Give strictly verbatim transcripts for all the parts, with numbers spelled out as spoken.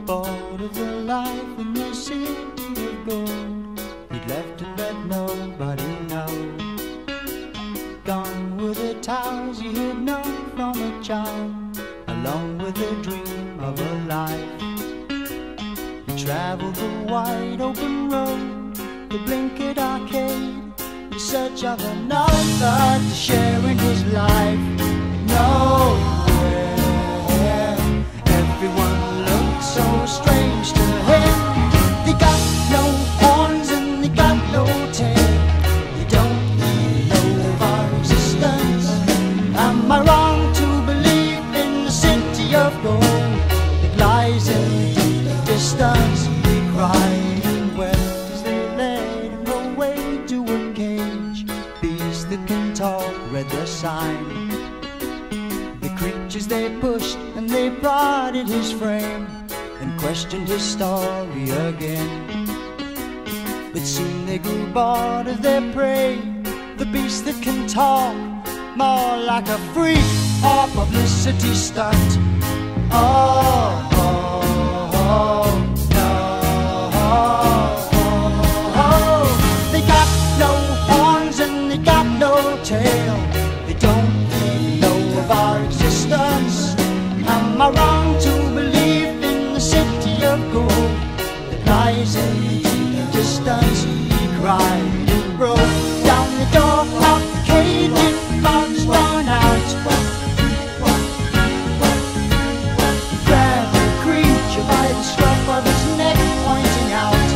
bored of the life in the city of gold. He'd left and let nobody know. Gone were the towers he had known from a child, along with the dream of a life. He travelled the wide open road, the blinkered arcade, in search of another to share in his life. Nowhere, everyone looked so strange to him. They got no horns and they got no tail. They don't even know of our existence. Am I wrong to believe in the city of gold that lies in the deep distance? They cried and wept as they led him away to a cage. Beasts that can talk read the sign. The creatures they pushed and they prodded his frame and questioned his story again. But soon they grew bored of their prey, the beast that can talk, more like a freak or publicity stunt. Oh, oh, oh, no, oh, oh. They got no horns and they got no tail. They don't even know of our existence. Am I wrong to believe in the city of gold that lies in the distance? He cried and broke down the door of the cage and bugs drawn out. He grabbed the creature by the scruff of his neck, pointing out.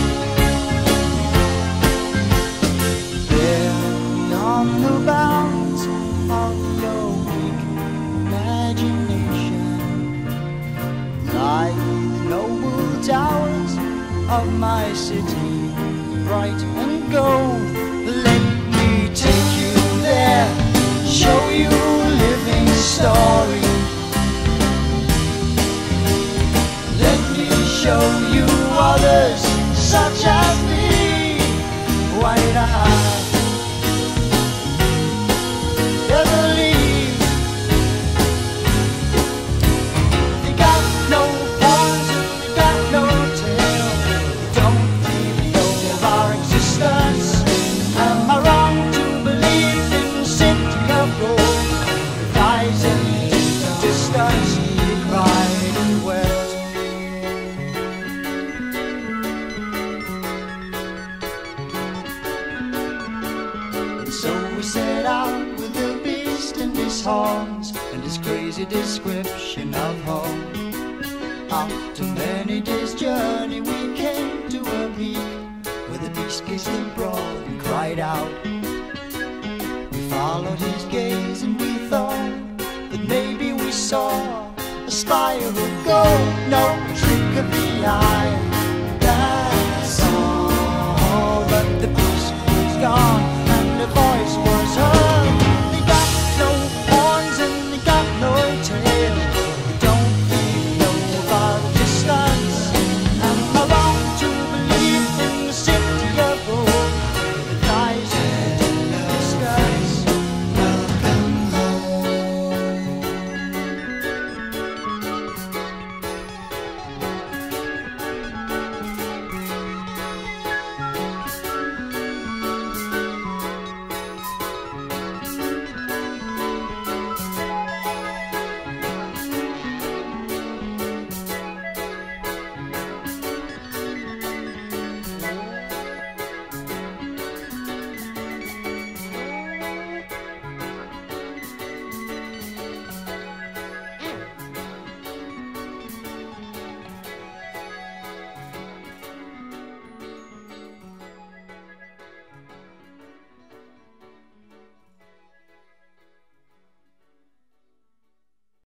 There beyond the bounds of your weak imagination lie the noble towers of my city, bright and gold. Let me take you there, show you a living story. Let me show you others such as me, wide-eyed, never leave. They got no horns and they got no tail. They don't even know of our existence. Am I wrong to believe in the city of gold that lies in the distance? He cried and wept. And so we set out with the beast and his horns and his crazy description of home. After many days' journey we came to a peak where the beast gazed abroad and cried out. We followed his gaze and we thought that maybe we saw a spire of gold. No trick of the eye, that's all. But the beast was gone.